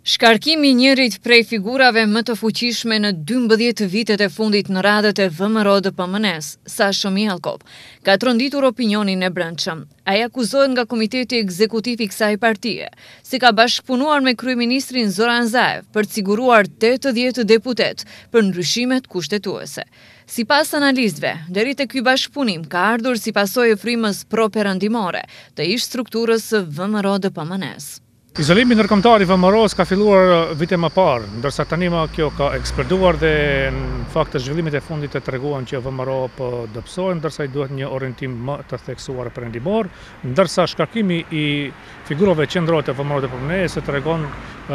Shkarkimi i njërit prej figurave më të fuqishme në 12 vitet e fundit në radhët e VMRO-DPMNE-s, Sasho Mjalkov, ka tronditur opinionin e brendshëm. Ai akuzohet nga Komiteti Ekzekutiv i kësaj partie, se ka bashkëpunuar me kryeministrin Zoran Zaev për të siguruar 80 deputet për ndryshimet kushtetuese. Sipas analistëve, deri te ky bashkëpunim ka ardhur si pasojë e frymës pro-perëndimore të ish strukturës së VMRO-DPMNE-s. Izolimi ndërkombëtar i VMRO-s ka filluar vite më parë, ndërsa tani kjo ka eksploduar dhe në fakt të zhvillimit e fundit të treguan që VMRO po dobësohet, ndërsa i duhet një orientim më të theksuar perëndimor, ndërsa shkarkimi i figurave qendrore të VMRO-DPMNE-s tregon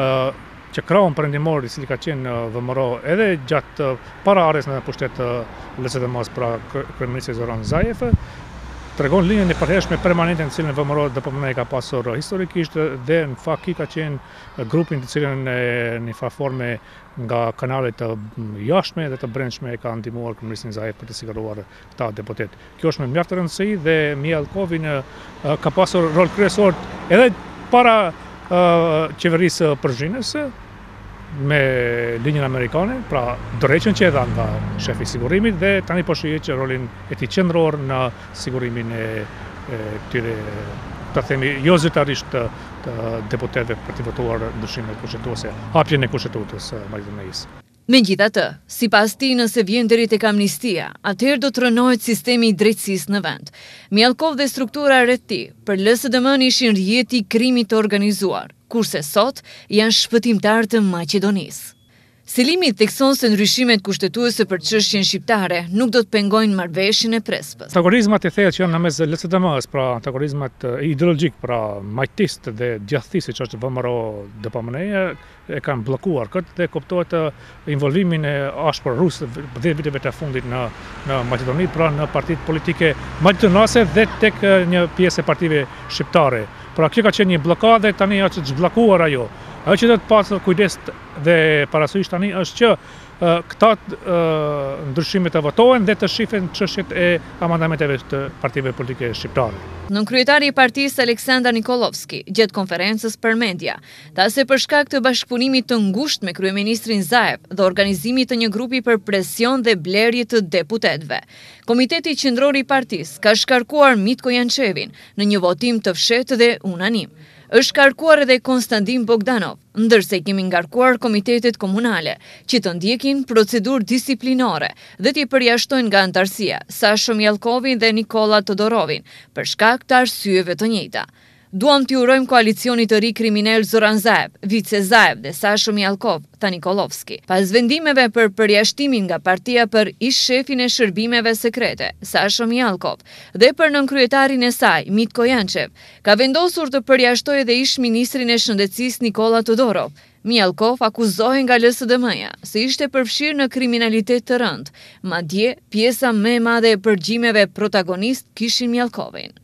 që krahun perëndimor i cili ka qenë VMRO edhe gjatë paraardhjes në pushtet të LSDM-s pra kryeministri Zoran Zaev, tregon linjën e përhershme permanente në cilën VMRO-DPMNE ka pasur historikisht dhe në fakt ka qenë grupin të cilën në një farë nga kanalet të jashtme dhe të brendshme ka ndihmuar kryeministrin Zaev për të siguruar këta deputet. Kjo është me mjaft rëndësi dhe Mjalkovi ka pasur rol kryesor edhe para qeverisë përzhinës me linjën amerikane, pra dorëheqjen që e dha nga shefi i sigurimit dhe tani po shihet që rolin e tij qendror në sigurimin e këtyre, ta themi, jo zyrtarisht të deputetëve për të votuar ndryshimet kushtetuese, hapjen e kushtetutës Maqedonisë. Megjithatë, sipas tij, nëse vjen deri tek amnistia, atëherë do të rënohet sistemi i drejtësisë në vend. Mjalkov dhe struktura rreth tij për LSDM-n ishin rrjeti i krimit të organizuar, kurse sot janë shpëtimtar të Maqedonisë. Selimi thekson se ndryshimet kushtetuese për çështjen shqiptare nuk do të pengojnë marrëveshjen e Prespës. Antagonizmat e thellë që janë në mes LSDM-s, pra antagonizmat ideologjik, pra majtistë dhe djathtisë që është VMRO-DPMNE e kanë bllokuar këtë dhe kuptohet involvimin e ashpër rus 10 viteve të fundit në Maqedoni, pra në partitë politike maqedonase dhe tek një pjesë e partive shqiptare. Pra kjo ka qenë një blokadë, tani është zhbllokuar ajo. Ajo që do të pasur kujdes dhe parasysh tani është që këta ndryshime të votohen dhe të shifen çështjet e amandamenteve të partive politike shqiptare. Nënkryetari i partisë Aleksandar Nikolovski, gjatë konferencës për media, tha se për shkak të bashkëpunimit të ngushtë me kryeministrin Zaev dhe organizimit të një grupi për presion dhe blerje të deputetëve, Komiteti Qendror i partisë ka shkarkuar Mitko Jançevin në një votim të fshehtë dhe unanim. Është shkarkuar edhe Konstantin Bogdanov, ndërsa i kemi ngarkuar komitetet komunale, që të ndjekin procedurë disiplinore dhe t'i përjashtojnë nga antarësia Sasho Mjalkovin dhe Nikola Todorovin për shkak të arsyeve të njëjta. Duam t'i urojmë koalicionit të ri kriminal Zoran Zaev, Vice Zaev dhe Sasho Mjalkov, tha Nikolovski. Pas vendimeve për përjashtimin nga partia për ish shefin e shërbimeve sekrete, Sasho Mjalkov, dhe për nënkryetarin e saj, Mitko Jançev, ka vendosur të përjashtoj edhe ish ministrin e shëndetësisë Nikola Todorov. Mjalkov akuzohej nga LSDM-ja se ishte përfshirë në kriminalitet të rëndë, madje pjesa më e madhe e përgjimeve protagonist kishin Mjalkovin.